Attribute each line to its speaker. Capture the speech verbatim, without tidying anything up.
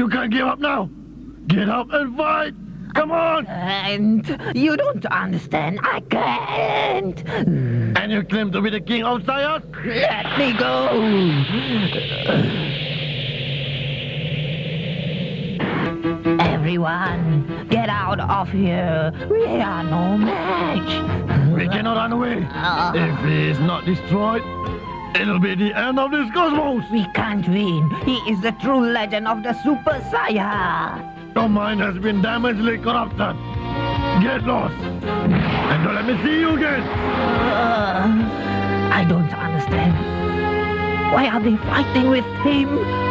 Speaker 1: You can't give up now. Get up and fight. Come on.
Speaker 2: And you don't understand. I can't.
Speaker 1: And you claim to be the king of Saiyans?
Speaker 2: Let me go. Everyone, get out of here. We are no match.
Speaker 1: We cannot run away. If he is not destroyed, it'll be the end of this cosmos.
Speaker 2: We can't win. He is the true legend of the Super Saiyan.
Speaker 1: Your mind has been damagedly corrupted. Get lost. And don't let me see you again.
Speaker 2: Uh, I don't understand. Why are they fighting with him?